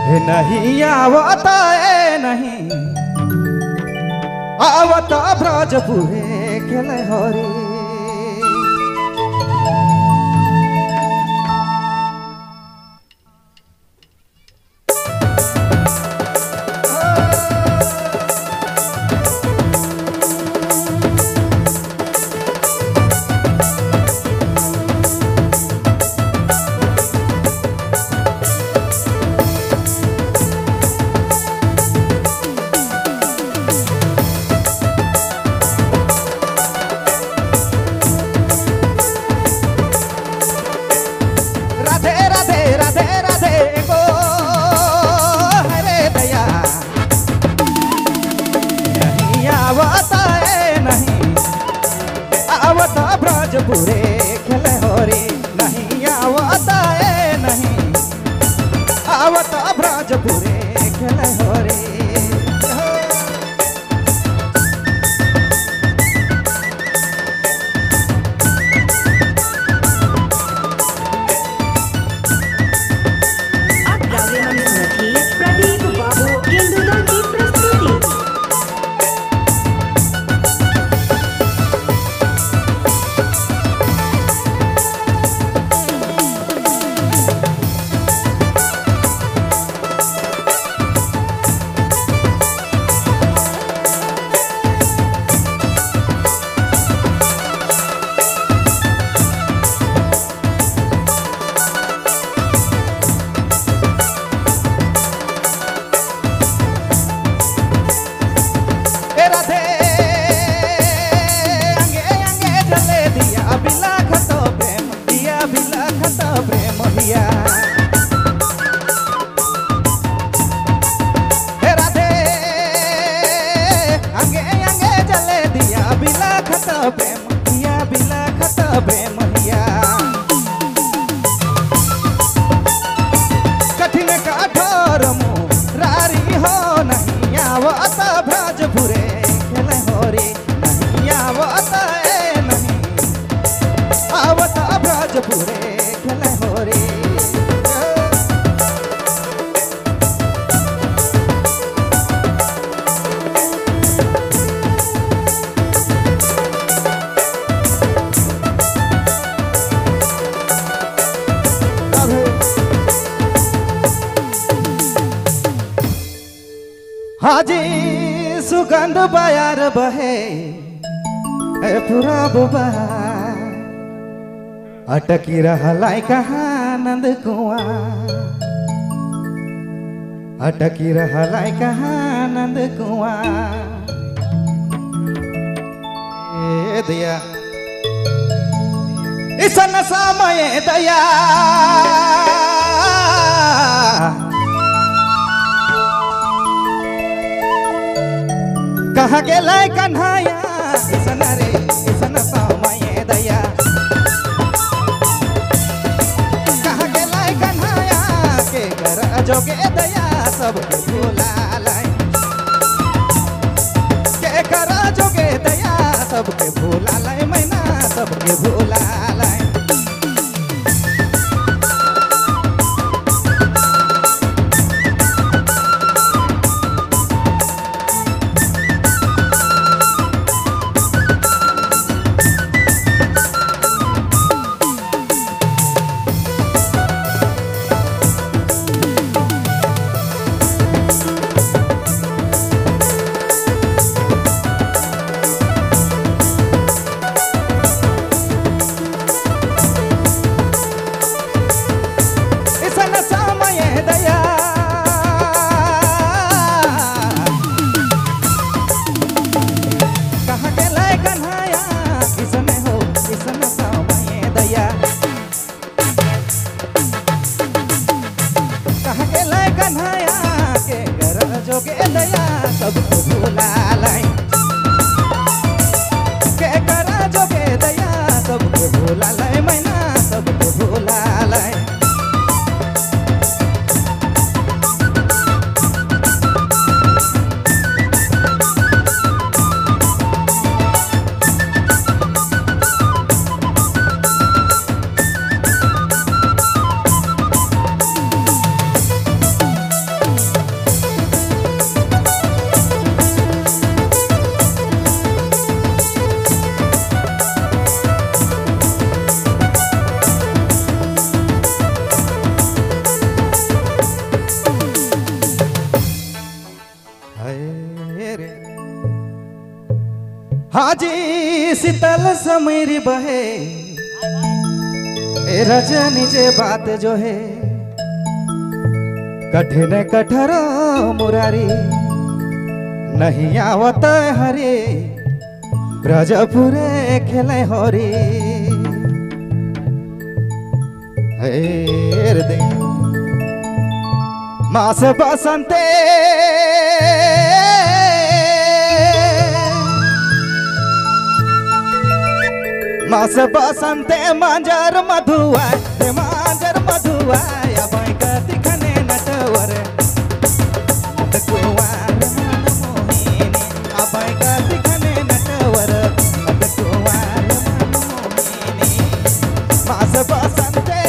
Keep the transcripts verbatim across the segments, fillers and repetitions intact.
नहीं आवता ए नहीं आवता ब्रजपुरे खेले हरी ब्रजपुरे खेले होरी नहीं आवता ए नहीं आवता ब्रजपुरे खेले होरी कठिन कठोर मुरारी हो नहीं आवता ब्रजपुरे खेले होरी नहीं आवता ए नहीं आवता ब्रजपुरे खेले होरी हाजी सुगंध बयार बहे पूरा बुबा अटकी रहलाई कहाँ नंद कुआ अटकी रहलाई कहाँ नंद कुआ ए दया इसन समय दया कहाँ के लाय कन्हैया इसन रे इसन समय दया कहाँ के लाय कन्हैया के घर जोगे दया सबके भूला लाय के घर जोगे दया सबके भूला लाय मैना सबके भूला लाय जोगे दया सबको भूला लाई के करा जोगे दया सबको भूला लाई मैना सबको भूला लाई हाजी शीतल समीरी बहे ए रजनी जे बात जो है कठिन कठोर मुरारी नहीं आवत हरे ब्रजपुरे खेले हरी हेर दे मास बसंते मास बसंते मांजर मधुआ मांजर मधुआ अभय कति खने नटवर नटकुवार मन मोहिनी अभय कति खने नटवर नटकुवार मन मोहिनी मास बसंते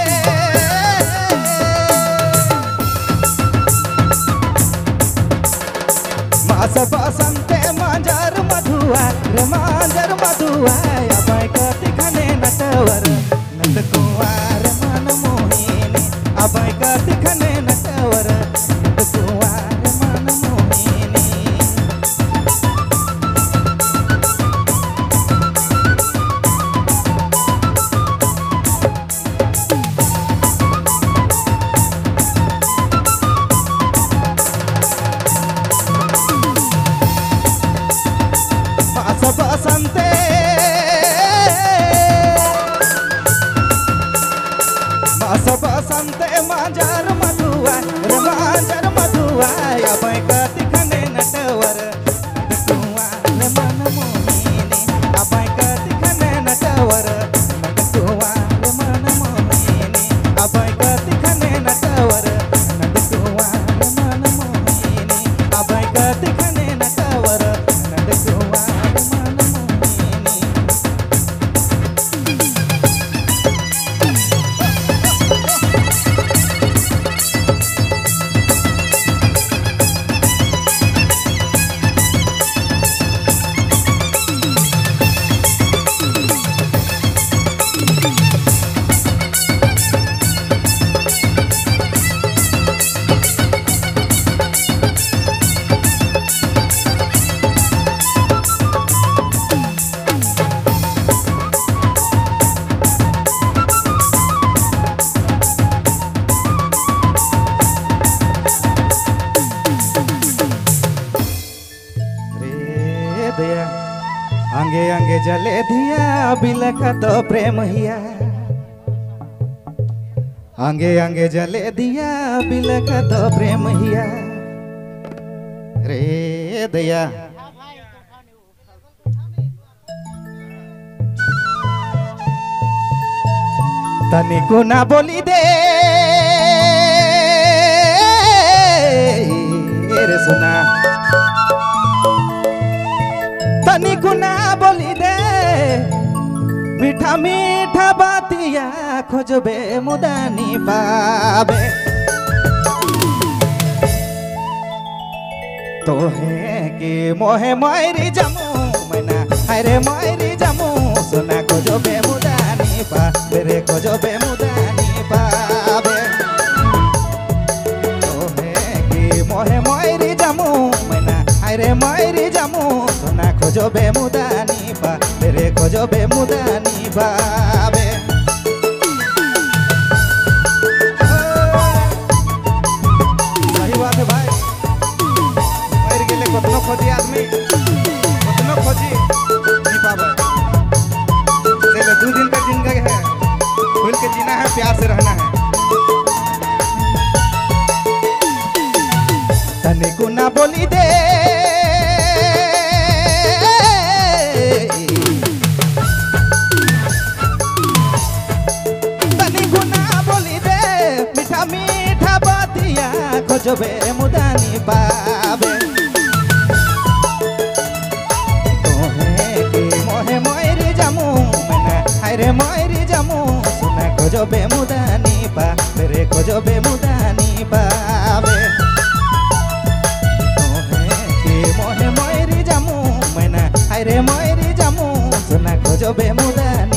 मास बसंते मांजर मधुआ मांजर मधुआ अभय कति खने नटवर नटकुवार मन मोहिनी अभय कति खने नटवर नटकुवार मन मोहिनी मास बसंते मास बसंते मांजर मधुआ मांजर मधुआ अभय कति खने नटवर नटकुवार मन मोहिनी अभय कति खने नटवर नटकुवार मन मोहिनी अभय कति खने नटवर नटकुवार मन मोहिनी अभय कति खने नटवर नटकुवार मन मोहिनी दया आंगे आंगे जले दिया बिलख तो प्रेम हिया आंगे आंगे जले दिया बिलख तो प्रेम हिया रे दया तनिको ना बोली दे रे सुना तनिको ना बोली दे मीठा मीठा बातिया खोजबे मुदानी पाबे तो है कि मोहे मोरी जमू मना अरे मोरी जमू सोना खोजबे मुदानी पाबे रे खोजबे मुदानी पाबे तो है कि मोहे मोरी जमू मना अरे मोरी जमू सोना खोजबे मुदानी पाबे रे खोजबे मुदानी पाबे कतनो खोजी आदमी कतनो खोजी नहीं पावे चलो दो दिन का जिंदगी है खुल के जीना है प्यार से रहना है तनिको ना बोली दे तनिको ना बोली दे मीठा मीठा बातिया खोजबे मुदानी पावे रे मोरी जमू सुना खोजबे मुदानी पाबे रे खोजबे मुदानी पाबे के मोहे मोरी जमू मैना रे मोरी जमू सुना खोजबे मुदानी